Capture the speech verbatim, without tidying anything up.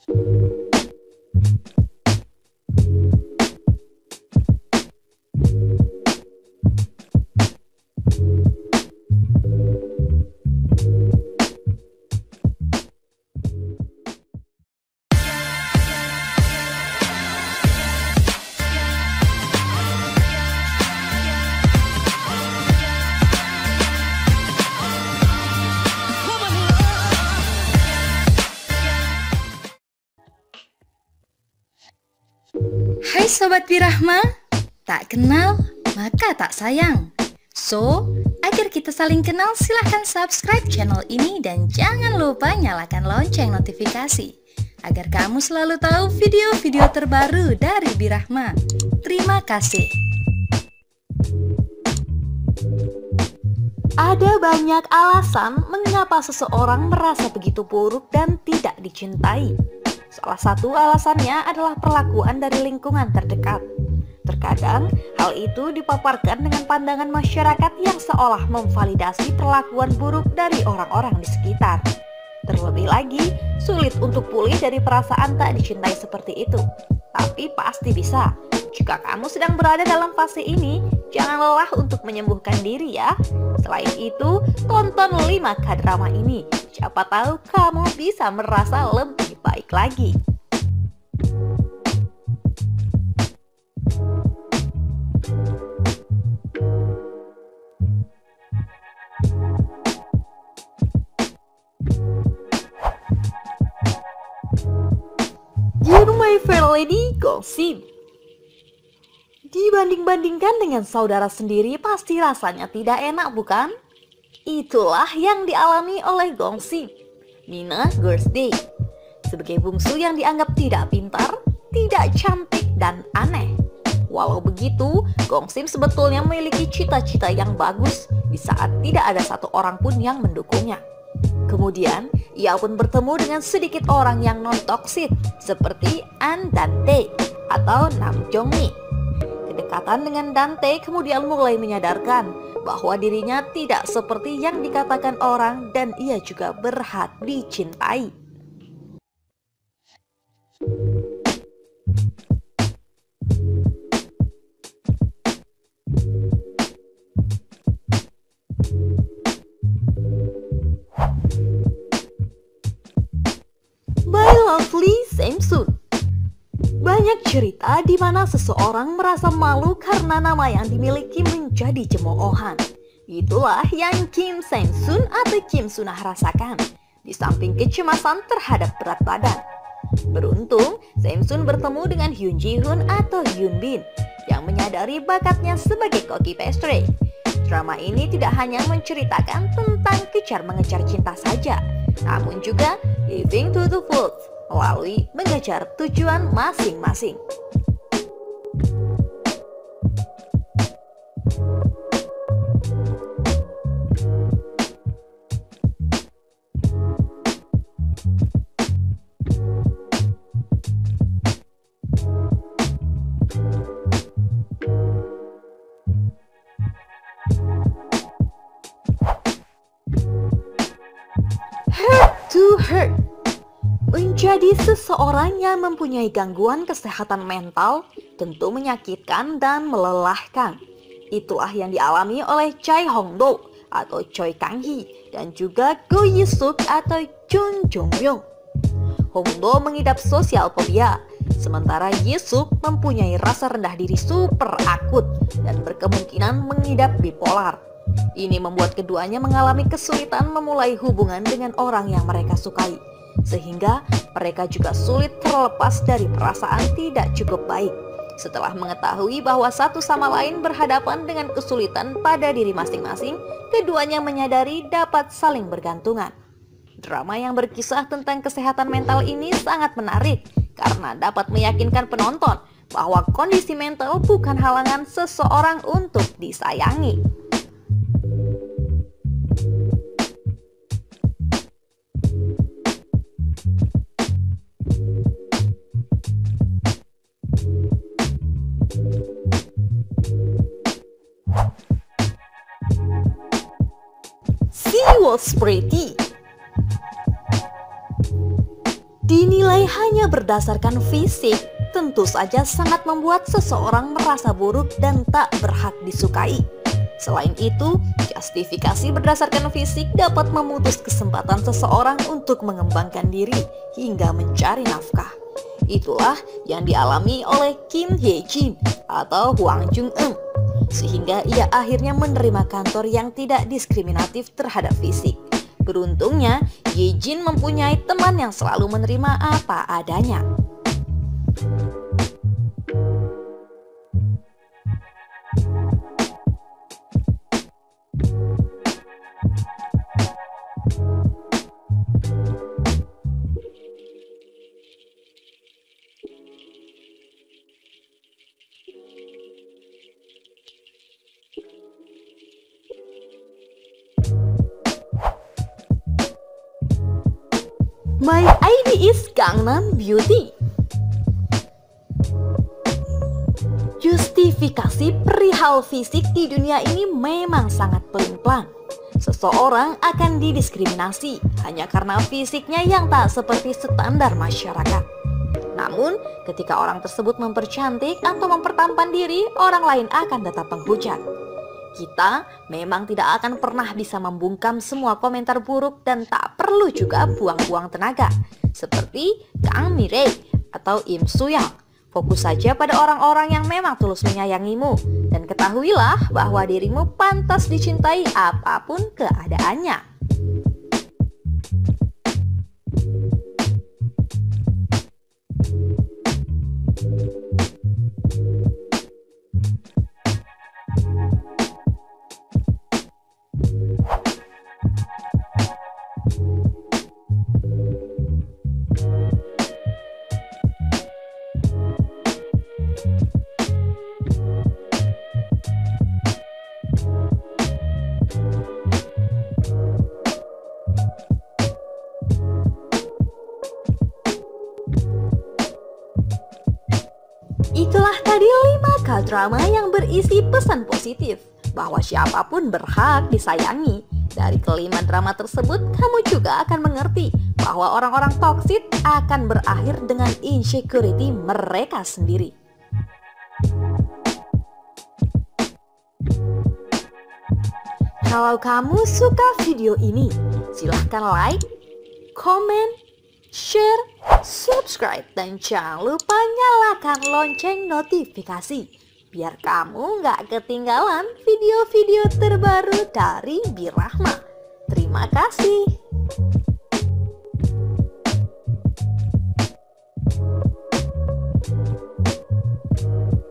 Hai Sobat Birahma, tak kenal maka tak sayang. So, agar kita saling kenal silahkan subscribe channel ini dan jangan lupa nyalakan lonceng notifikasi agar kamu selalu tahu video-video terbaru dari Birahma. Terima kasih. Ada banyak alasan mengapa seseorang merasa begitu buruk dan tidak dicintai. Salah satu alasannya adalah perlakuan dari lingkungan terdekat. Terkadang, hal itu dipaparkan dengan pandangan masyarakat yang seolah memvalidasi perlakuan buruk dari orang-orang di sekitar. Terlebih lagi, sulit untuk pulih dari perasaan tak dicintai seperti itu. Tapi pasti bisa. Jika kamu sedang berada dalam fase ini, jangan lelah untuk menyembuhkan diri ya. Selain itu, tonton lima K-drama ini. Siapa tahu kamu bisa merasa lebih baik lagi. Dear my fair lady, Gongsim. Dibanding-bandingkan dengan saudara sendiri pasti rasanya tidak enak, bukan? Itulah yang dialami oleh Gongsim, Mina Girls' Day. Sebagai bungsu yang dianggap tidak pintar, tidak cantik, dan aneh. Walau begitu, Gongsim sebetulnya memiliki cita-cita yang bagus di saat tidak ada satu orang pun yang mendukungnya. Kemudian, ia pun bertemu dengan sedikit orang yang non-toksik seperti An dan Tae atau Nam Jong Mi. Kedekatan dengan Dante kemudian mulai menyadarkan bahwa dirinya tidak seperti yang dikatakan orang dan ia juga berhak dicintai. My lovely Samsun. Banyak cerita di mana seseorang merasa malu karena nama yang dimiliki menjadi cemoohan. Itulah yang Kim Samsun atau Kim Sunah rasakan, di samping kecemasan terhadap berat badan. Beruntung, Samsun bertemu dengan Hyun Ji Hoon atau Hyun Bin yang menyadari bakatnya sebagai koki pastry. Drama ini tidak hanya menceritakan tentang kejar mengejar cinta saja, namun juga living to the fullest melalui mengejar tujuan masing-masing. Heart to heart. Menjadi seseorang yang mempunyai gangguan kesehatan mental tentu menyakitkan dan melelahkan. Itulah yang dialami oleh Choi Hong Do atau Choi Kang Hee dan juga Go Yi Suk atau Chun Jong Myung. Hong Do mengidap sosial fobia, sementara Yi Suk mempunyai rasa rendah diri super akut dan berkemungkinan mengidap bipolar. Ini membuat keduanya mengalami kesulitan memulai hubungan dengan orang yang mereka sukai, sehingga mereka juga sulit terlepas dari perasaan tidak cukup baik. Setelah mengetahui bahwa satu sama lain berhadapan dengan kesulitan pada diri masing-masing, keduanya menyadari dapat saling bergantungan. Drama yang berkisah tentang kesehatan mental ini sangat menarik karena dapat meyakinkan penonton bahwa kondisi mental bukan halangan seseorang untuk disayangi. She was pretty. Dinilai hanya berdasarkan fisik, tentu saja sangat membuat seseorang merasa buruk dan tak berhak disukai. Selain itu, justifikasi berdasarkan fisik dapat memutus kesempatan seseorang untuk mengembangkan diri hingga mencari nafkah. Itulah yang dialami oleh Kim Hye Jin atau Hwang Jung Eun, sehingga ia akhirnya menerima kantor yang tidak diskriminatif terhadap fisik. Beruntungnya, Ye Jin mempunyai teman yang selalu menerima apa adanya. My I D is Gangnam Beauty. Justifikasi perihal fisik di dunia ini memang sangat pelin-pelan. Seseorang akan didiskriminasi hanya karena fisiknya yang tak seperti standar masyarakat. Namun, ketika orang tersebut mempercantik atau mempertampan diri, orang lain akan tetap menghujat. Kita memang tidak akan pernah bisa membungkam semua komentar buruk dan tak perlu juga buang-buang tenaga, seperti Kang Mirei atau Im Soo-young. Fokus saja pada orang-orang yang memang tulus menyayangimu, dan ketahuilah bahwa dirimu pantas dicintai apapun keadaannya. Itulah tadi lima K-drama yang berisi pesan positif bahwa siapapun berhak disayangi. Dari kelima drama tersebut, kamu juga akan mengerti bahwa orang-orang toksik akan berakhir dengan insecurity mereka sendiri. Kalau kamu suka video ini, silahkan like, komen, share, subscribe, dan jangan lupa nyalakan lonceng notifikasi biar kamu nggak ketinggalan video-video terbaru dari Birahma. Terima kasih.